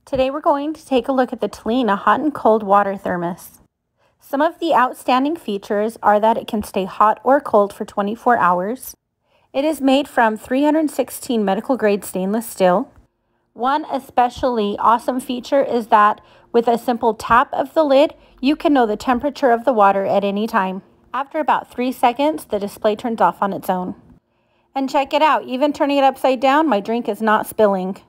Today we're going to take a look at the Talina hot and cold water thermos. Some of the outstanding features are that it can stay hot or cold for 24 hours. It is made from 316 medical grade stainless steel. One especially awesome feature is that with a simple tap of the lid, you can know the temperature of the water at any time. After about 3 seconds, the display turns off on its own. And check it out, even turning it upside down, my drink is not spilling.